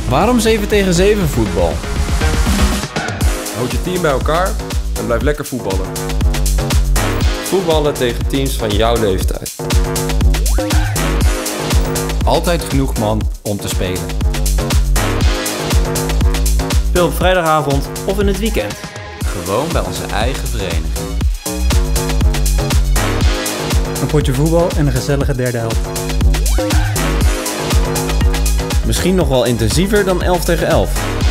Waarom 7 tegen 7 voetbal? Houd je team bij elkaar en blijf lekker voetballen. Voetballen tegen teams van jouw leeftijd. Altijd genoeg man om te spelen. Speel op vrijdagavond of in het weekend. Gewoon bij onze eigen vereniging. Een potje voetbal en een gezellige derde helft. Misschien nog wel intensiever dan 11 tegen 11.